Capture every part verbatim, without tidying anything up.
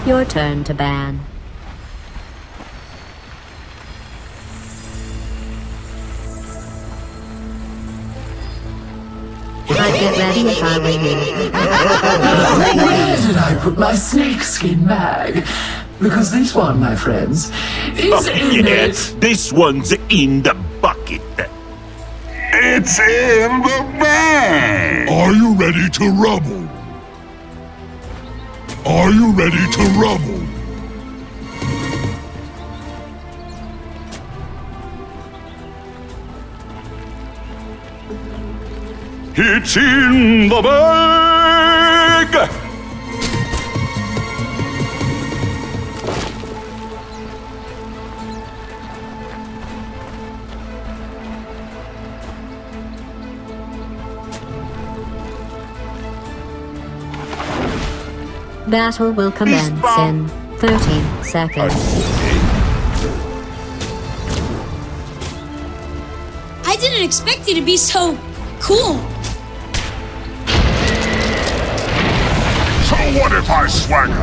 Your turn to ban. I'd get ready if I were you. Where did I put my snakeskin bag? Because this one, my friends, is Oh, in yes, it. this one's in the bucket. It's in the bag! Are you ready to rumble? Are you ready to rumble? It's in the bag! Battle will commence in thirty seconds. I didn't expect you to be so cool. So what if I swagger?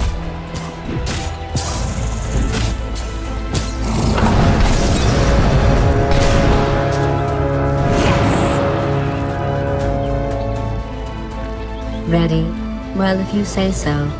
Ready? Well, if you say so.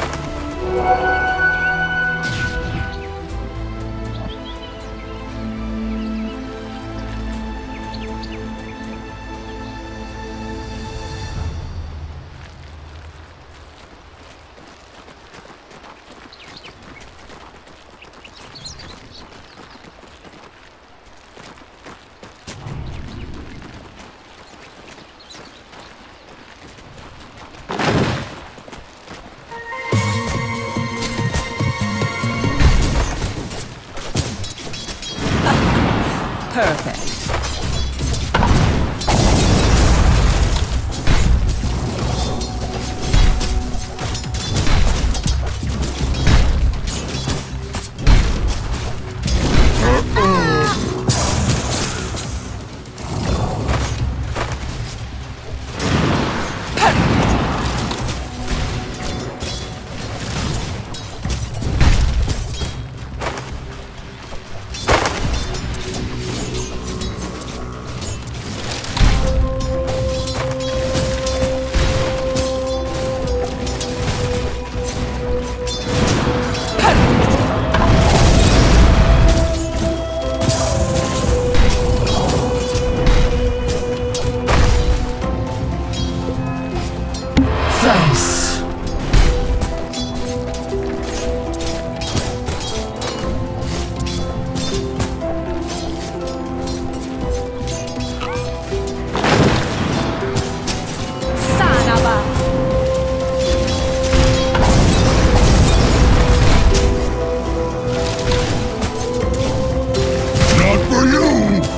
Perfect. Thanks. Not for you!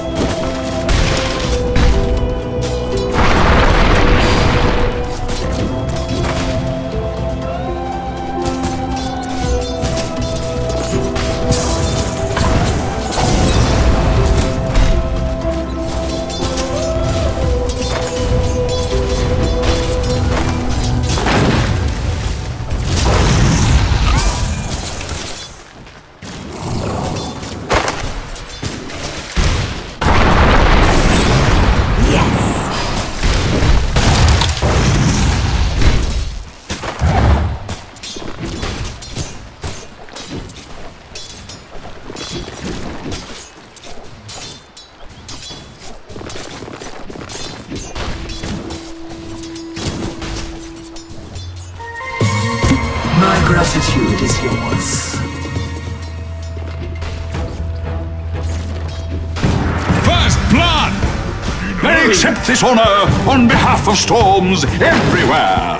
My gratitude is yours. First blood! They accept this honor on behalf of storms everywhere!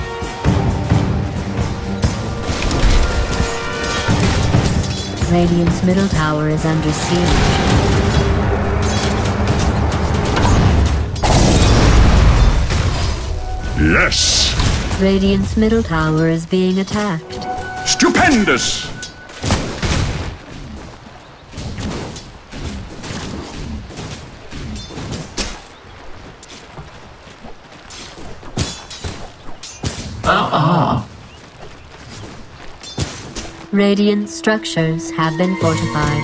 Radiant's middle tower is under siege. Yes! Radiant's middle tower is being attacked. Stupendous! Uh-uh. Radiant structures have been fortified.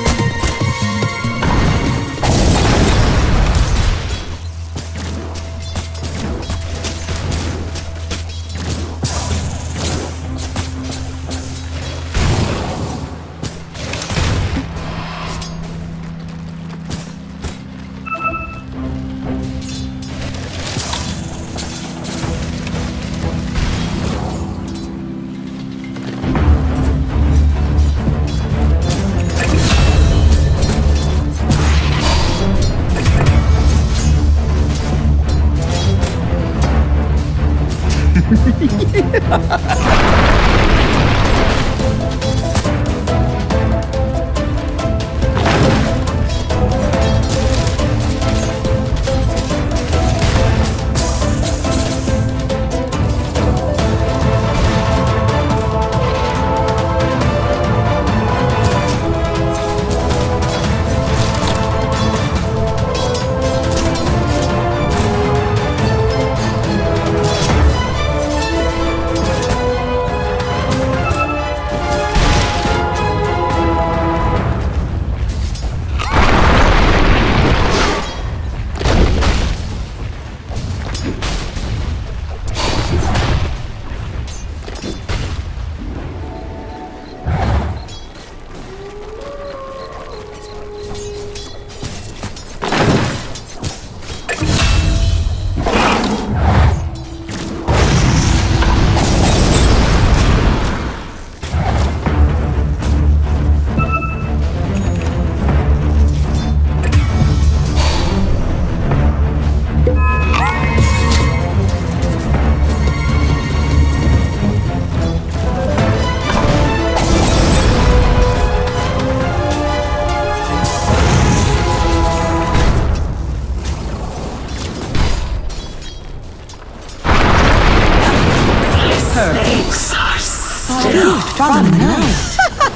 From the night.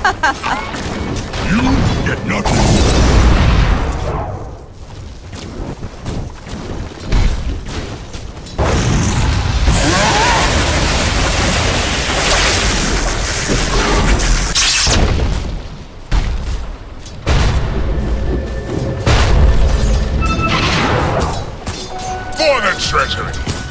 You get nothing. For the treasury!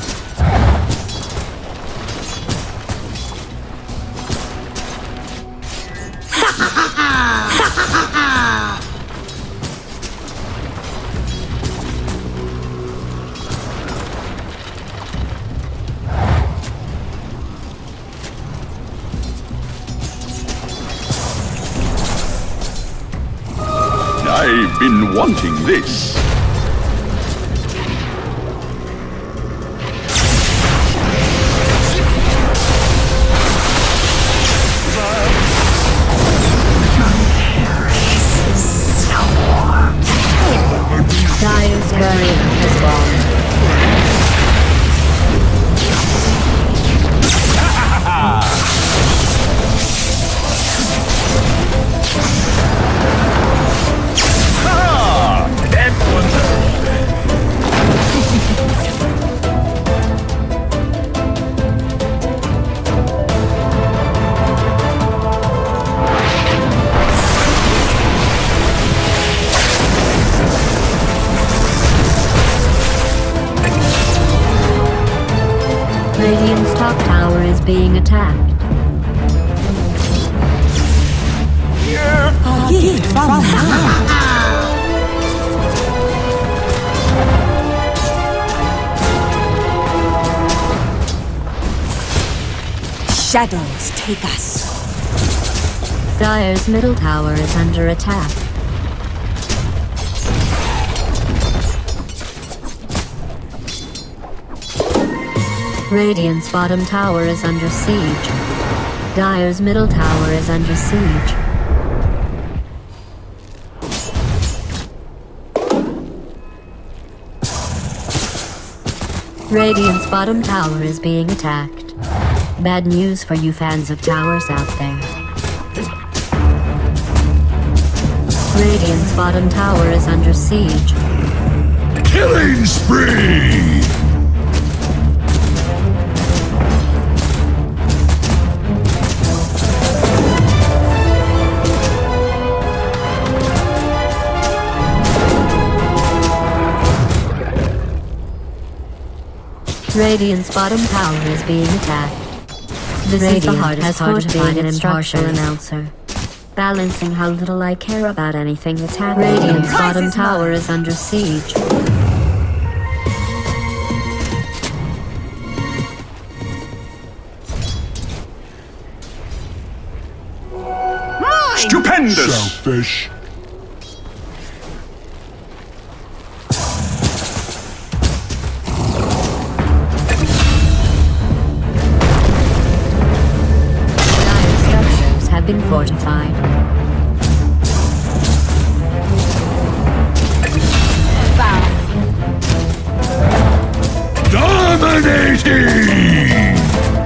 I've been wanting this. Dire's courier has gone. Radiant's top tower is being attacked. A gift from the night. Shadows take us. Dire's middle tower is under attack. Radiant's bottom tower is under siege. Dire's middle tower is under siege. Radiant's bottom tower is being attacked. Bad news for you fans of towers out there. Radiant's bottom tower is under siege. Killing spree! Radiant's bottom tower is being attacked. This Radiant is the hardest part of being an impartial announcer. Balancing how little I care about anything that's happening. Radiant's bottom tower is under siege. Stupendous! Selfish. Dire structures have been fortified. Dominating!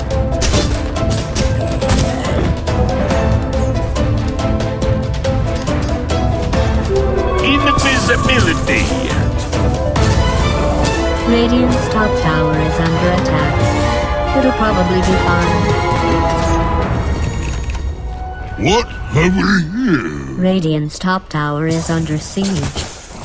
Invisibility. Radiant's top tower is under attack. It'll probably be fine. What have we here? Radiant's top tower is under siege.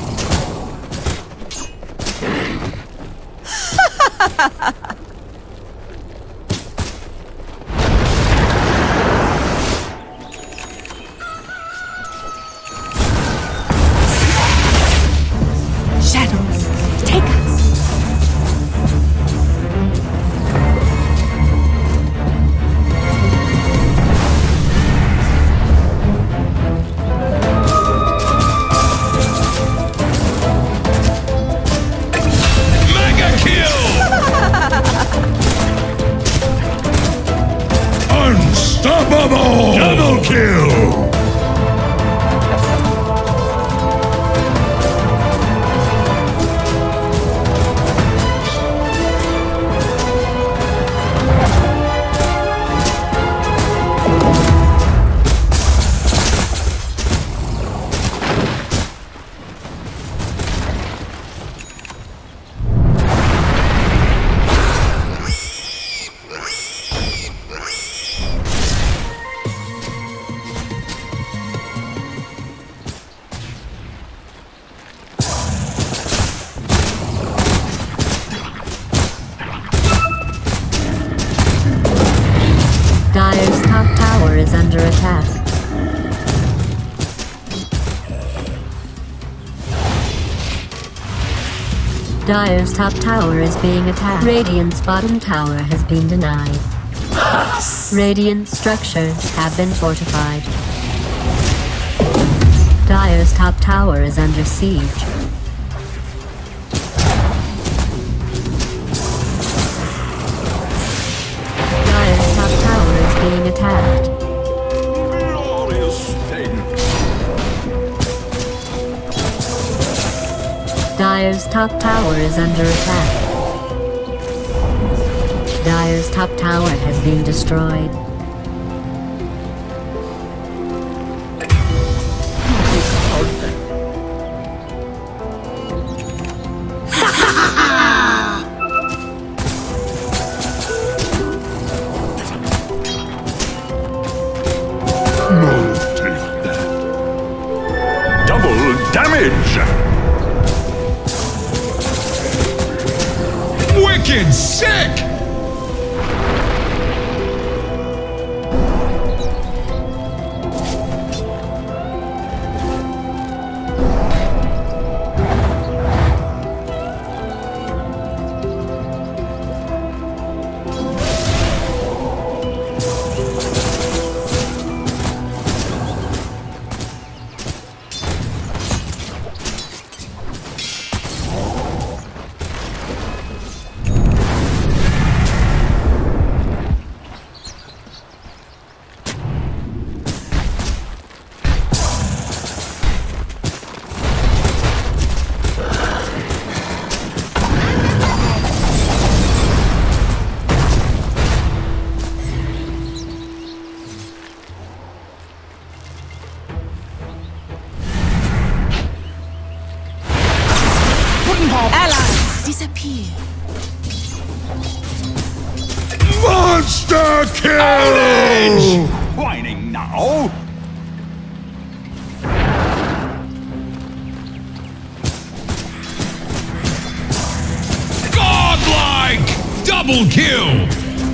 Shadows, take us. Mega kill! Unstoppable! Double kill! Dire's top tower is under attack. Dire's top tower is being attacked. Radiant's bottom tower has been denied. Radiant structures have been fortified. Dire's top tower is under siege. Dire's top tower is being attacked. Glorious stench. Dire's top tower is under attack. Dire's top tower has been destroyed. No, take that. Double damage. Wicked sick! Allies disappear. Monster kill! Whining now. Godlike! kill!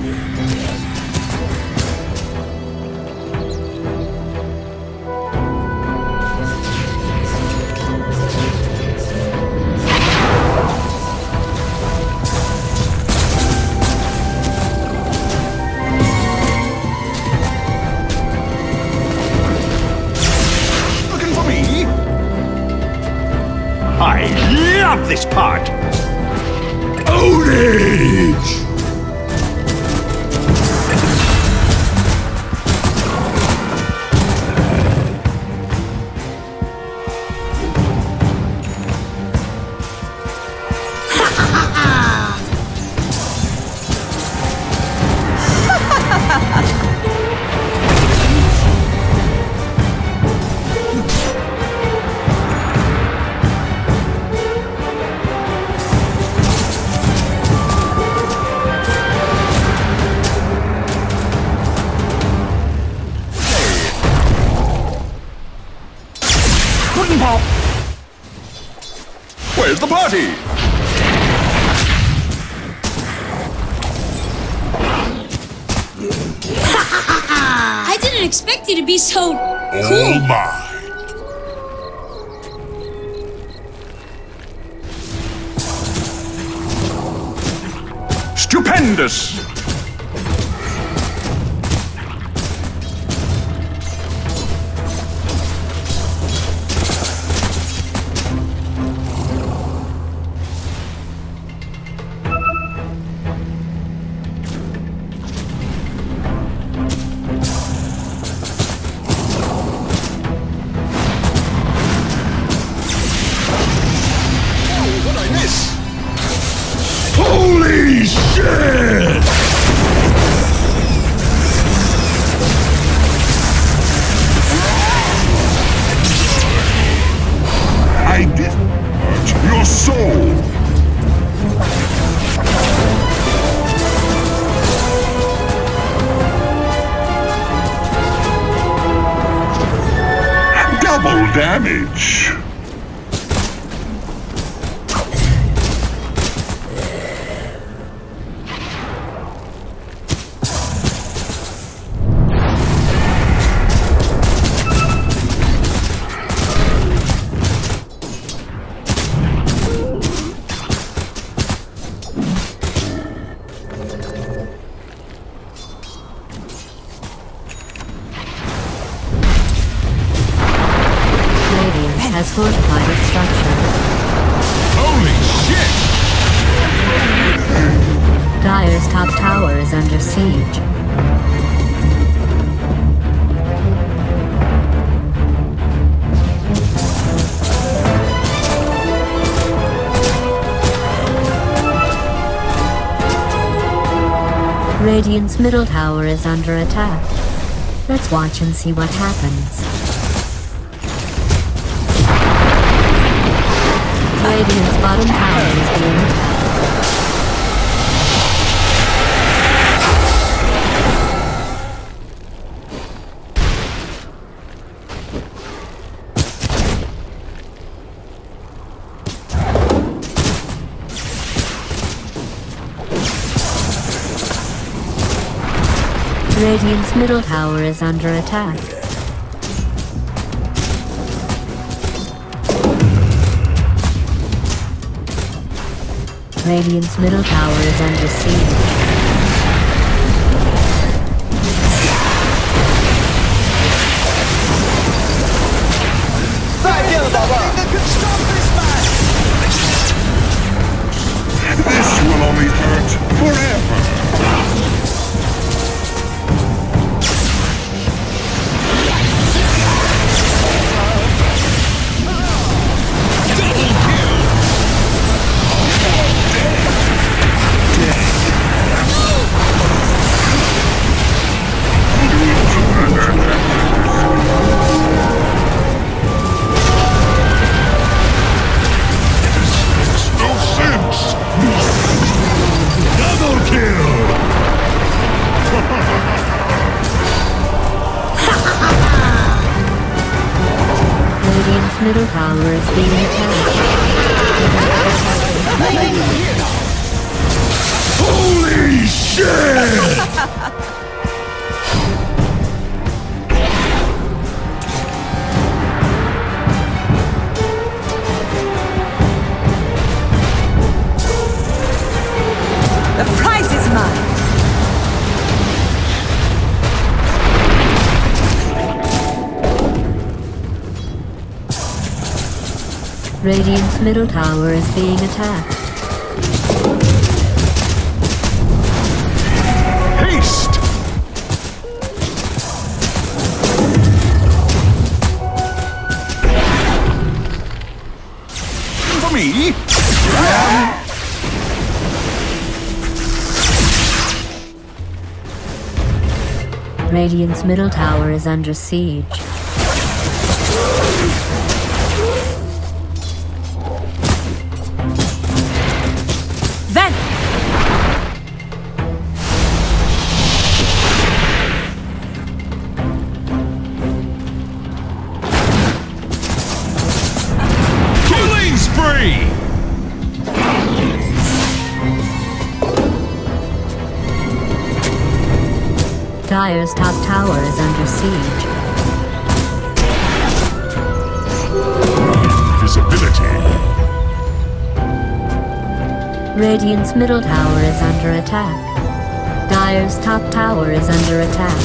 Looking for me? I love this part! Ownage! Puddin' Pop! Where's the party? I didn't expect you to be so All cool. mine. Stupendous! What I miss? Holy shit! I did hurt your soul. Double damage. Radiant has fortified its structures. Holy shit! Dire's top tower is under siege. Radiant's middle tower is under attack. Let's watch and see what happens. Radiant's bottom tower is being attacked. Radiant's middle tower is under attack. Radiant's middle tower is under siege. This will only hurt forever. middle tower is being attacked. Holy shit! The prize is mine. Radiant's middle tower is being attacked. Haste! For me? Radiant's middle tower is under siege. Then Killing spree! Dire's top tower is under siege. Visibility. Radiant's middle tower is under attack. Dire's top tower is under attack.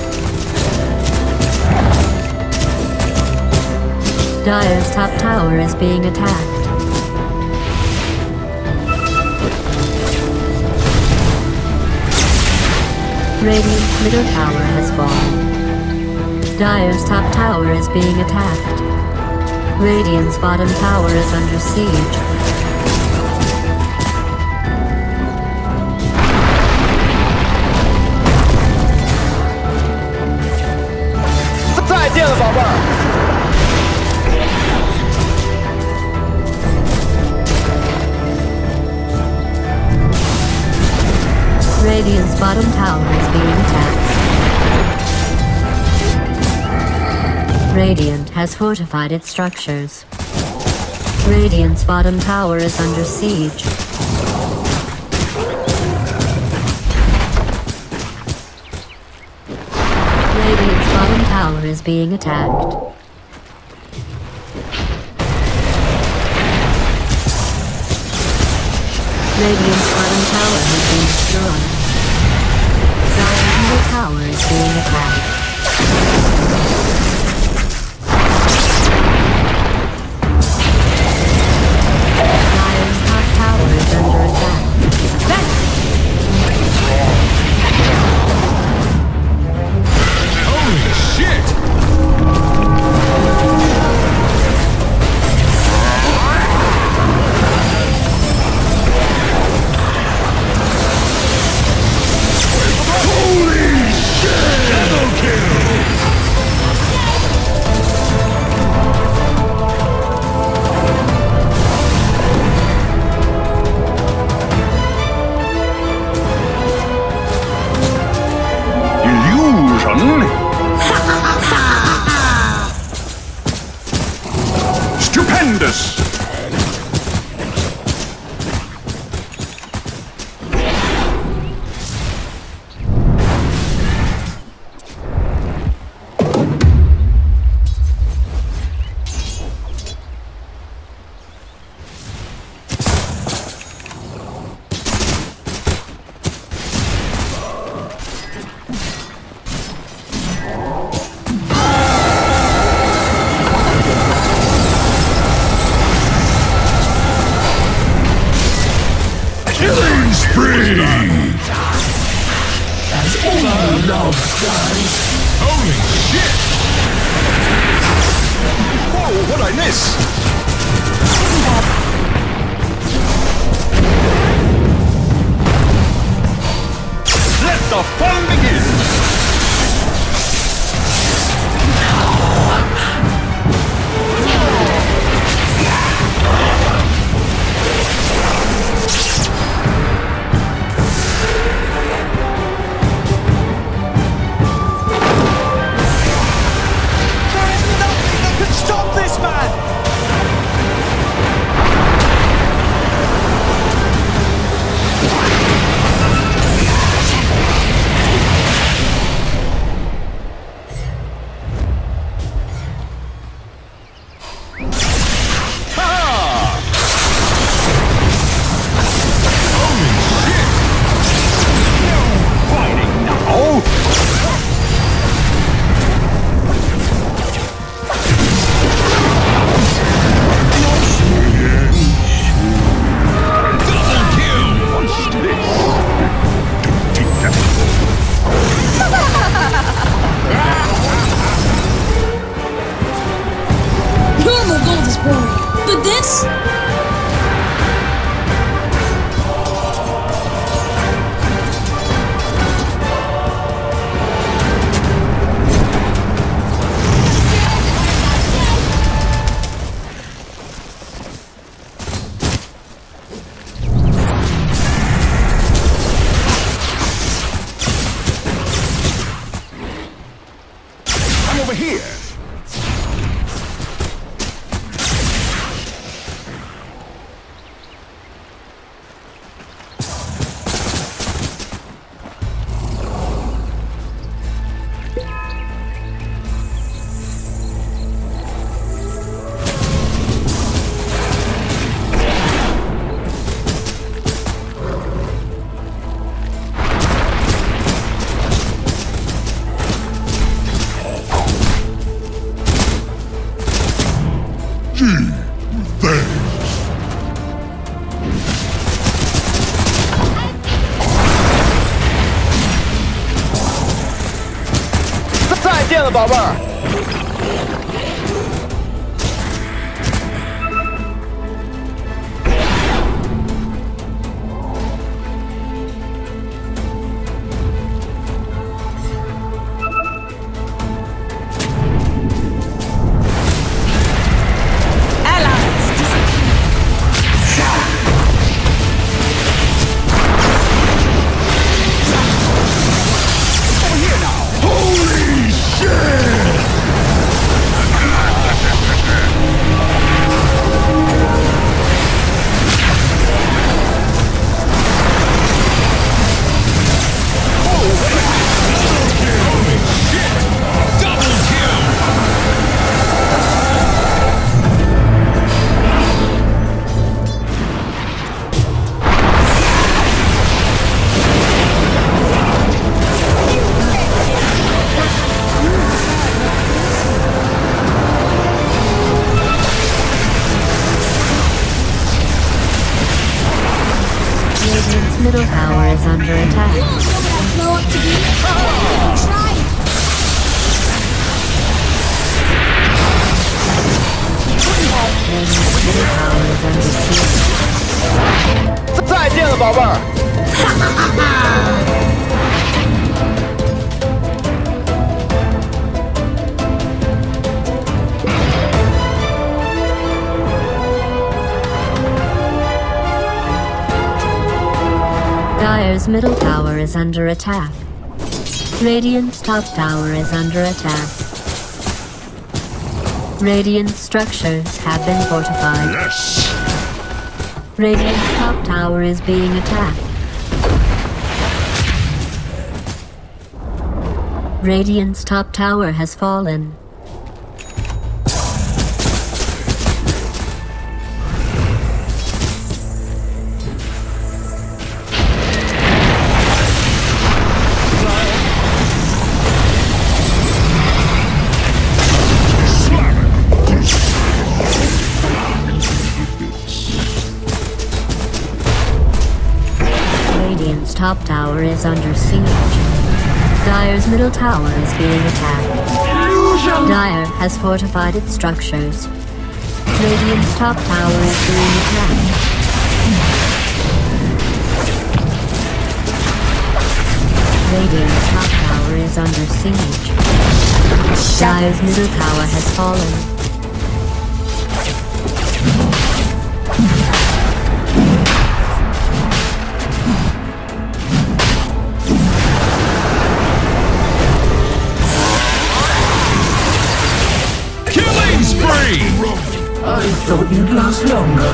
Dire's top tower is being attacked. Radiant's middle tower has fallen. Dire's top tower is being attacked. Radiant's bottom tower is under siege. Radiant's bottom tower is being attacked. Radiant has fortified its structures. Radiant's bottom tower is under siege. Radiant's bottom tower is being attacked. Radiant's bottom tower has been destroyed. Dire's middle tower is being attacked. Dire's top tower is under attack. Holy shit! Stupendous! Killing spree! As all love does. Holy shit! Whoa, what'd I miss? Let the fun begin! Stop this man! over here. Middle tower is under attack. Blow up to be. Try it. Radiant's middle tower is under siege. 再见了，宝贝儿。 Dire's middle tower is under attack. Radiant's top tower is under attack. Radiant structures have been fortified. Yes! Radiant's top tower is being attacked. Radiant's top tower has fallen. Radiant's top tower is under siege. Dire's middle tower is being attacked. Dire has fortified its structures. Radiant's top tower is being attacked. Radiant's top tower is under siege. Dire's middle tower has fallen. I thought you'd last longer.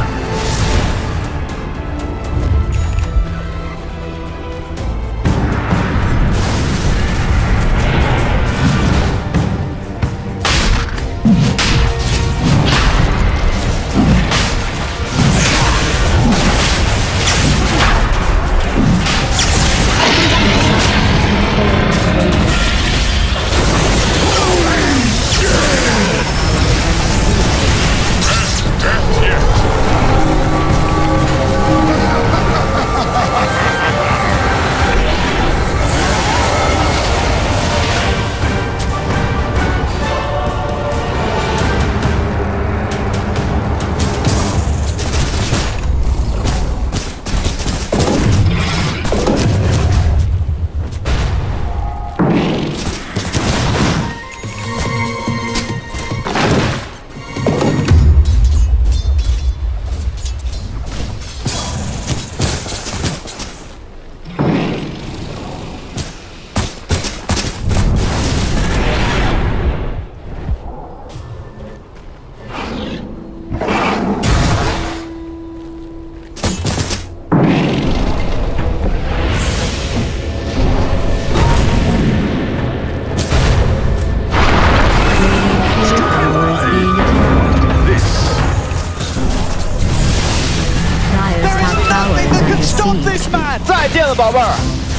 了，宝贝儿。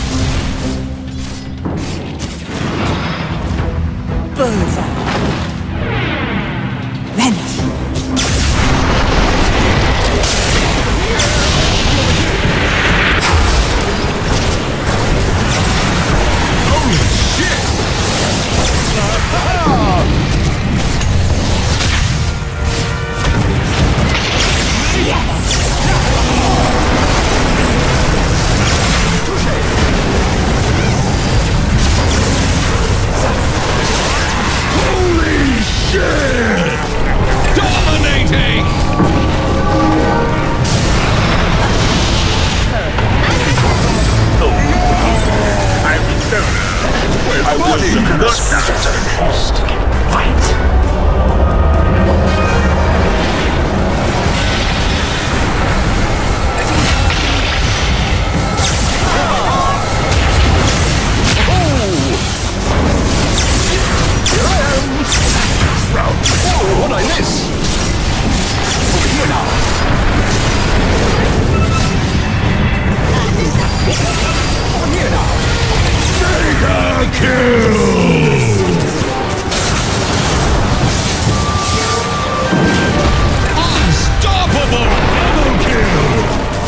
Bullseye. Vanish. Holy shit! Holy shit! Dominating! I return. I will Even the spirits are lost. Fight! Whoa, what'd I miss? Over here now. Over here now. Mega kill! Unstoppable! Double kill!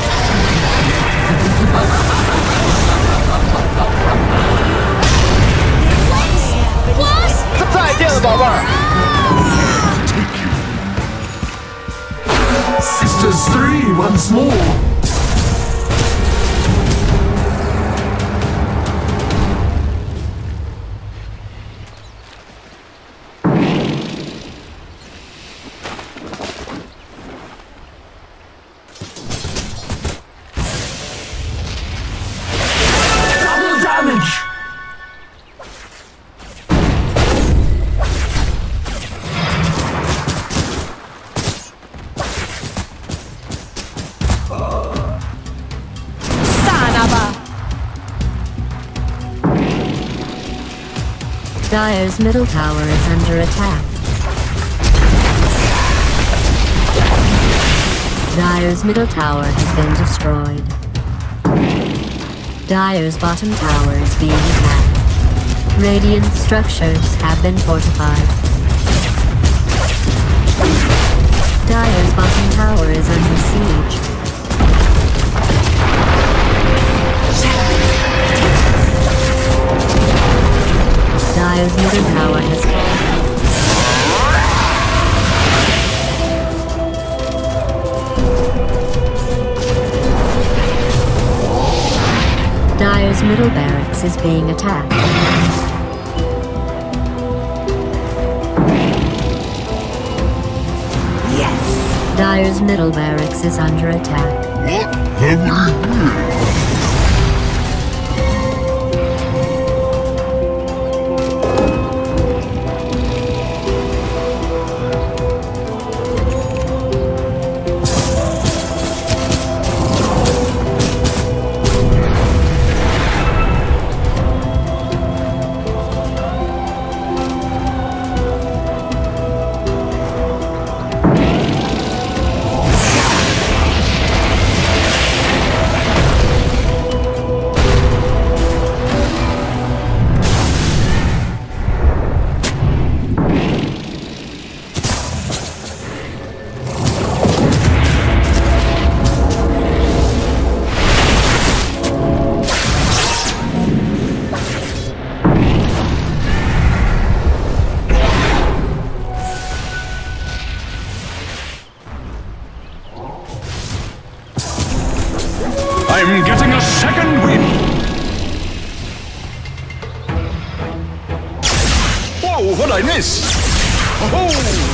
Boss! 再见了，宝贝儿。 Sisters three once more. Double damage. Dire's middle tower is under attack. Dire's middle tower has been destroyed. Dire's bottom tower is being attacked. Radiant structures have been fortified. Dire's bottom tower is under siege. Dire's middle tower has fallen. Dire's middle barracks is being attacked. Yes. Dire's middle barracks is under attack. What have we here? I'm getting a second wind! Whoa, what'd I miss? Oh!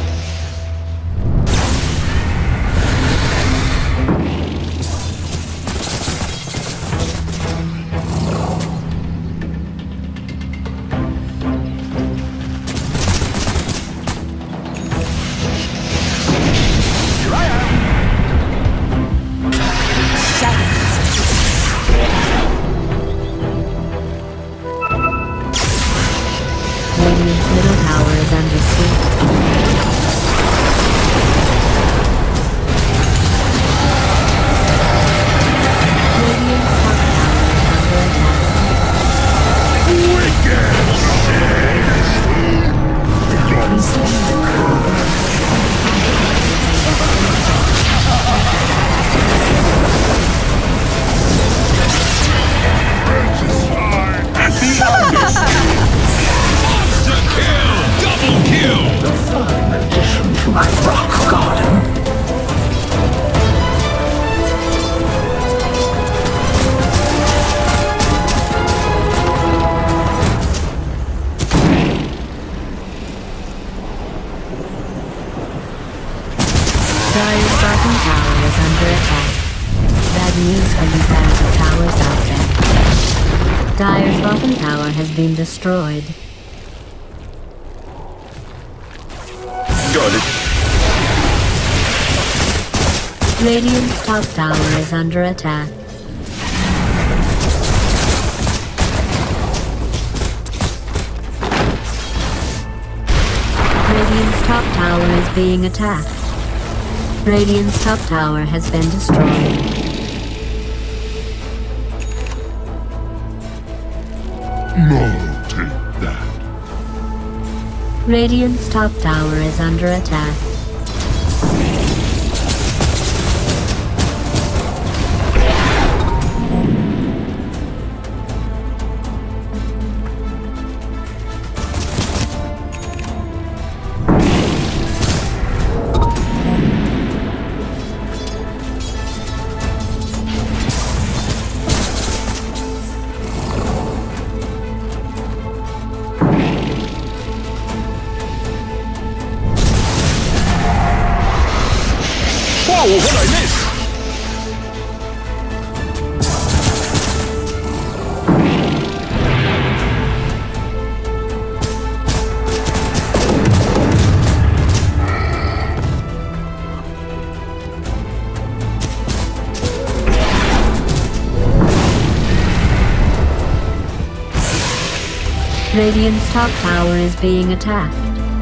Radiant's middle tower is under siege. Radiant's top Dire's bottom tower is under attack. Bad news for you fans of towers out there. Dire's bottom tower has been destroyed. Got it. Radiant's top tower is under attack. Radiant's top tower is being attacked. Radiant's top tower has been destroyed. No, take that. Radiant's top tower is under attack. Whoa, what'd I miss? Radiant's top tower is being attacked.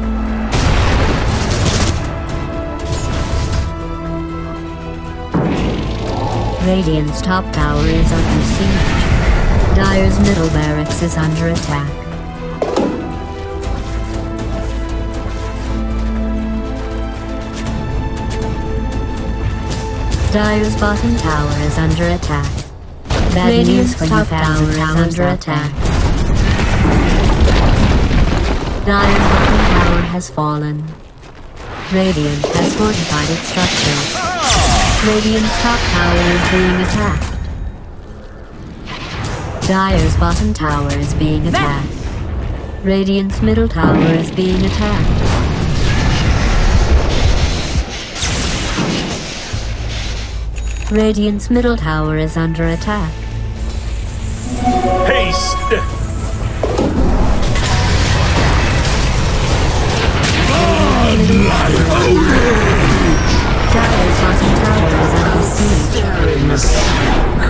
Radiant's top tower is under siege. Dire's middle barracks is under attack. Dire's bottom tower is under attack. Bad Radiant's news top tower is under attack. Dire's bottom tower has fallen. Radiant has fortified its structures. Radiant's top tower is being attacked. Dire's bottom tower is being attacked. Radiant's middle tower is being attacked. Radiant's middle tower is under attack. Haste! Dire's bottom tower is under siege. Staring the smoke.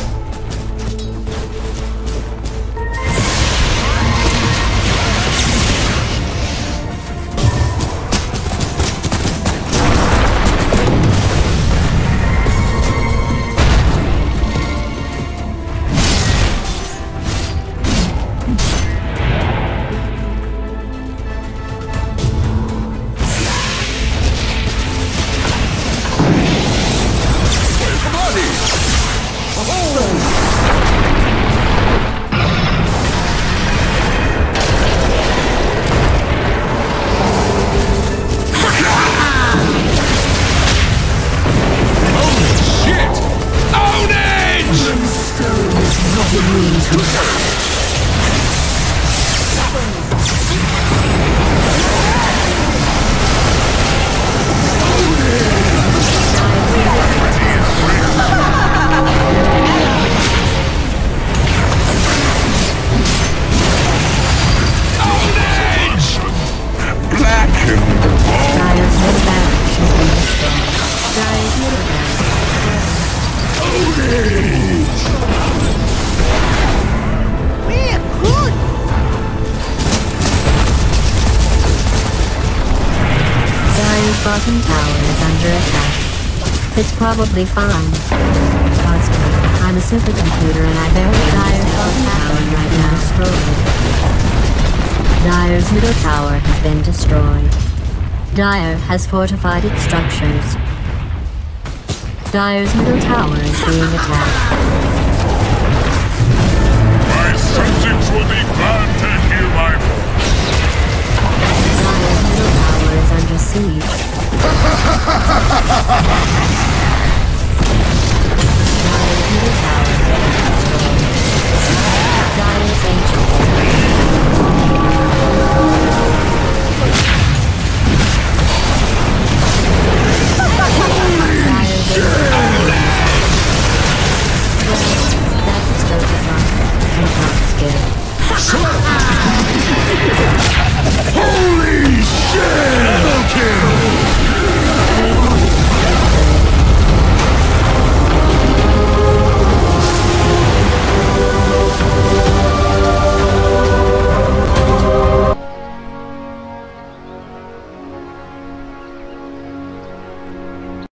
Bottom tower is under attack. It's probably fine. Trust me, I'm a supercomputer and I barely Dire's bottom tower right now destroyed. Dire's middle tower has been destroyed. Dire has fortified its structures. Dire's middle tower is being attacked. My subjects will be granted